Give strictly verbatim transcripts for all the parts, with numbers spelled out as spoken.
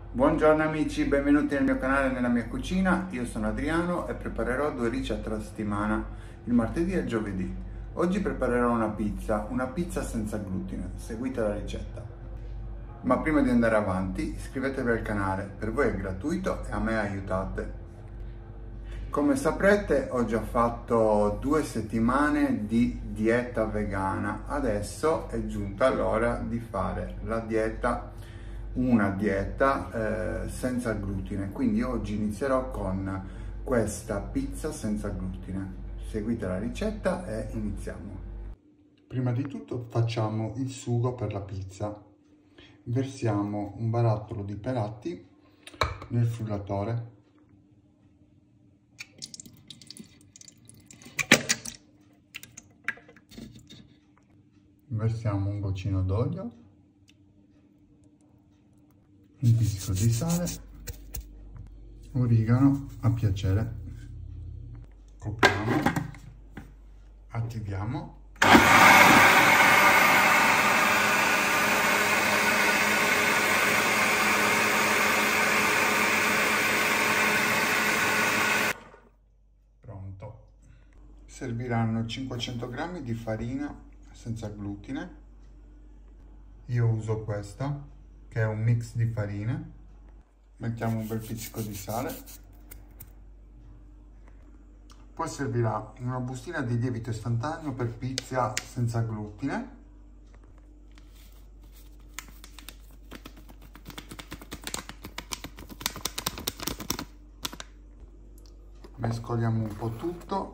Buongiorno amici, benvenuti nel mio canale e nella mia cucina. Io sono Adriano e preparerò due ricette alla settimana, il martedì e il giovedì. Oggi preparerò una pizza, una pizza senza glutine. Seguite la ricetta. Ma prima di andare avanti, iscrivetevi al canale, per voi è gratuito e a me aiutate. Come saprete, ho già fatto due settimane di dieta vegana. Adesso è giunta l'ora di fare la dieta una dieta eh, senza glutine, quindi oggi inizierò con questa pizza senza glutine. Seguite la ricetta e iniziamo. Prima di tutto facciamo il sugo per la pizza. Versiamo un barattolo di pelati nel frullatore. Versiamo un goccino d'olio, un pizzico di sale, origano a piacere. Copriamo, attiviamo. Pronto. Serviranno cinquecento grammi di farina senza glutine. Io uso questa, che è un mix di farine. Mettiamo un bel pizzico di sale. Poi servirà una bustina di lievito istantaneo per pizza senza glutine. Mescoliamo un po' tutto.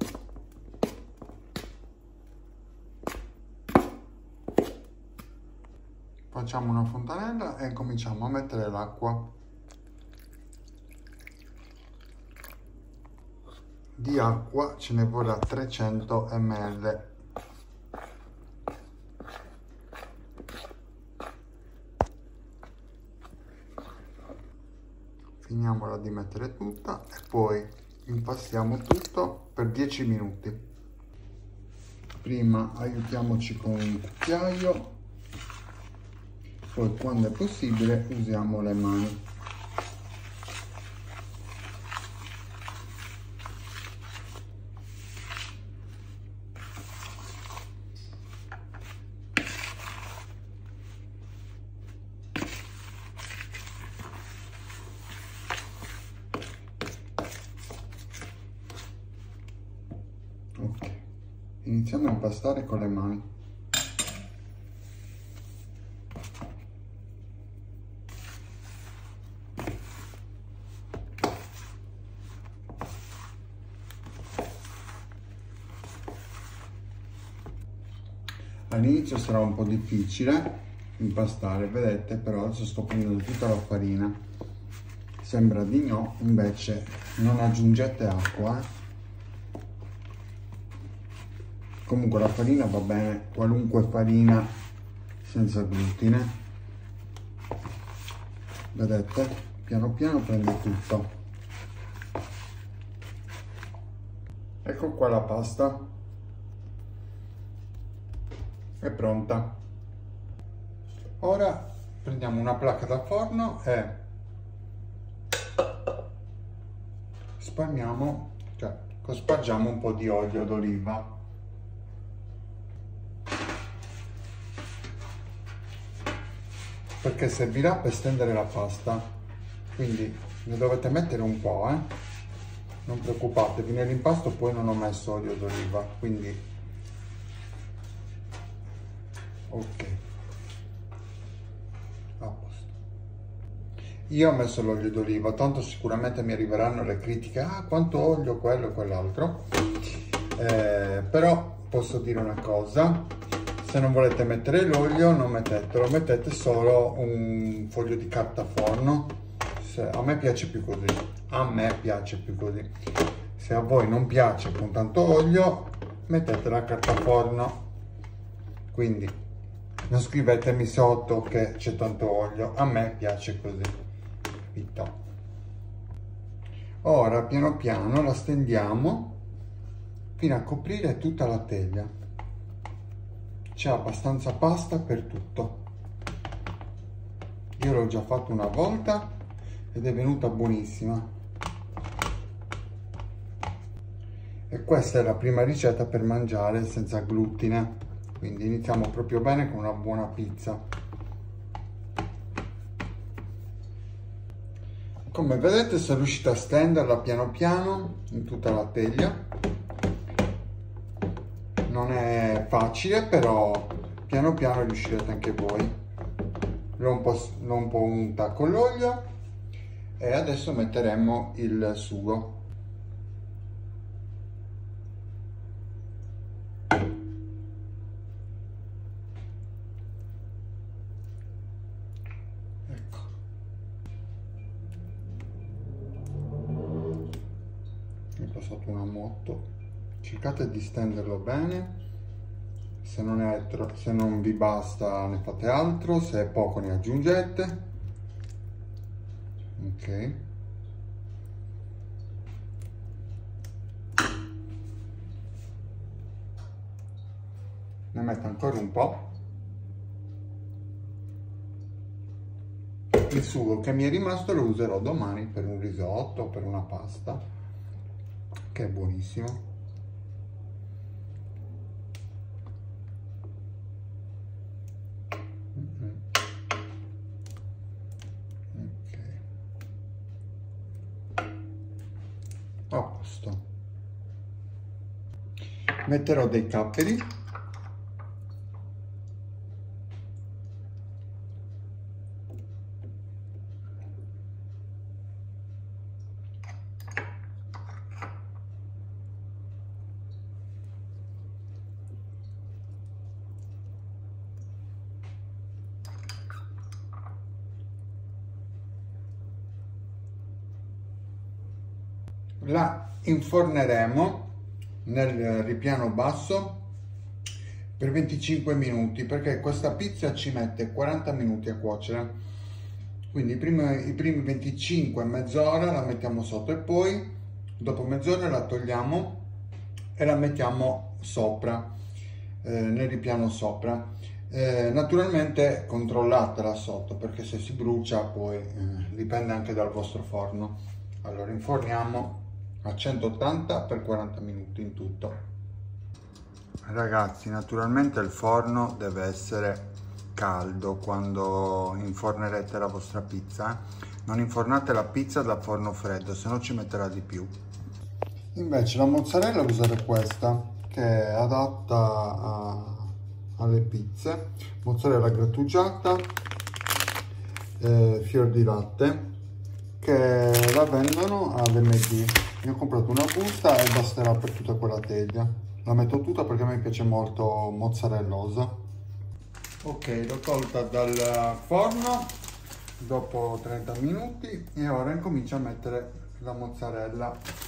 Facciamo una fontanella e cominciamo a mettere l'acqua. Di acqua ce ne vorrà trecento millilitri. Finiamola di mettere tutta e poi impastiamo tutto per dieci minuti. Prima aiutiamoci con un cucchiaio. Poi quando è possibile usiamo le mani. Ok, iniziamo a impastare con le mani. All'inizio sarà un po' difficile impastare, vedete, però adesso sto prendendo tutta la farina. Sembra di no, invece non aggiungete acqua. Eh. Comunque la farina va bene, qualunque farina senza glutine. Vedete? Piano piano prende tutto. Ecco qua la pasta. È pronta. Ora prendiamo una placca da forno e spalmiamo, cioè cospargiamo un po' di olio d'oliva. Perché servirà per stendere la pasta, quindi ne dovete mettere un po', eh? Non preoccupatevi, nell'impasto poi non ho messo olio d'oliva, quindi ok, a posto. Io ho messo l'olio d'oliva, tanto sicuramente mi arriveranno le critiche, ah quanto olio, quello e quell'altro, eh, però posso dire una cosa: se non volete mettere l'olio non mettetelo, mettete solo un foglio di carta forno. Se, a me piace più così, a me piace più così. Se a voi non piace con tanto olio, mettete la carta forno. Quindi non scrivetemi sotto che c'è tanto olio, a me piace così. Capito? Ora piano piano la stendiamo fino a coprire tutta la teglia. C'è abbastanza pasta per tutto. Io l'ho già fatto una volta ed è venuta buonissima. E questa è la prima ricetta per mangiare senza glutine, quindi iniziamo proprio bene con una buona pizza. Come vedete sono riuscito a stenderla piano piano in tutta la teglia. Non è facile, però piano piano riuscirete anche voi. L'ho un po', l'ho un po' unta con l'olio e adesso metteremo il sugo. Ecco. Mi è passato una moto. Cercate di stenderlo bene. Se non, è se non vi basta ne fate altro, se è poco ne aggiungete. Ok. Ne metto ancora un po'. Il sugo che mi è rimasto lo userò domani per un risotto o per una pasta, che è buonissimo. A posto. Metterò dei capperi. La inforneremo nel ripiano basso per venticinque minuti, perché questa pizza ci mette quaranta minuti a cuocere, quindi i primi, i primi venticinque, mezz'ora la mettiamo sotto e poi dopo mezz'ora la togliamo e la mettiamo sopra, eh, nel ripiano sopra. Eh, naturalmente controllatela sotto, perché se si brucia poi eh, dipende anche dal vostro forno. Allora inforniamo a centottanta per quaranta minuti in tutto. Ragazzi, naturalmente il forno deve essere caldo quando infornerete la vostra pizza. Non infornate la pizza da forno freddo, se no ci metterà di più. Invece la mozzarella userò questa, che è adatta a, alle pizze. Mozzarella grattugiata, eh, fior di latte, che la vendono ad M D. Io ho comprato una busta e basterà per tutta quella teglia. La metto tutta perché a me piace molto mozzarellosa. Ok, l'ho tolta dal forno dopo trenta minuti e ora incomincio a mettere la mozzarella.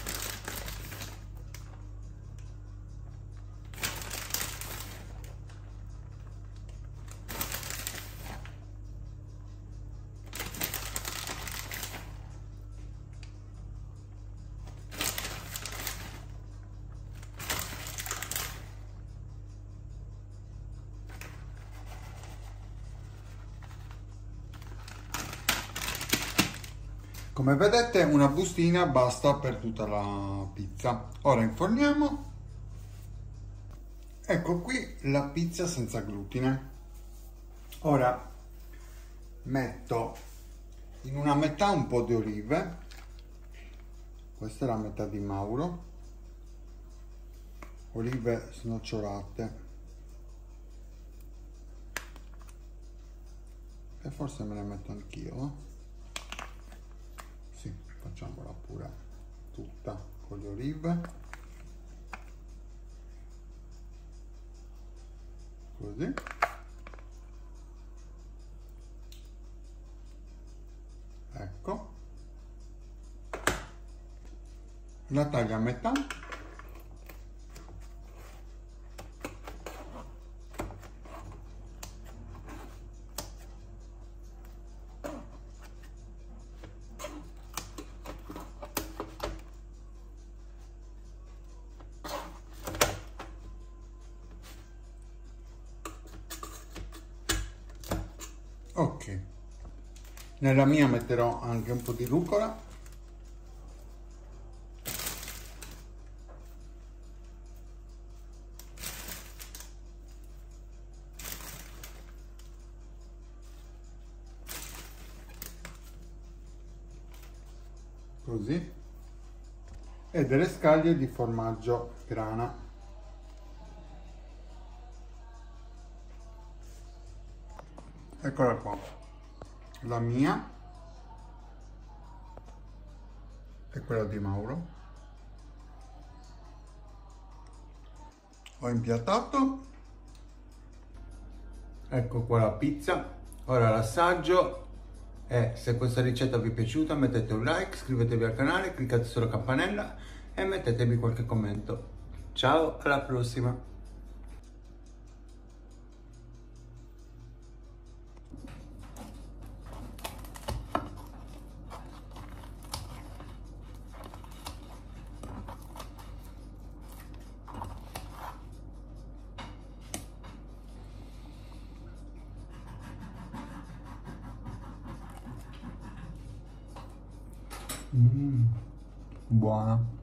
Come vedete una bustina basta per tutta la pizza. Ora inforniamo. Ecco qui la pizza senza glutine. Ora metto in una metà un po' di olive. Questa è la metà di Mauro. Olive snocciolate. E forse me le metto anch'io. Sì, facciamola pure tutta con le olive, così. Ecco, la taglio a metà. Ok, Nella mia metterò anche un po' di rucola. Così. E delle scaglie di formaggio grana. Eccola qua, la mia e quella di Mauro. Ho impiattato, ecco qua la pizza. Ora l'assaggio e se questa ricetta vi è piaciuta mettete un like, iscrivetevi al canale, cliccate sulla campanella e mettetevi qualche commento. Ciao, alla prossima! Mm, buona.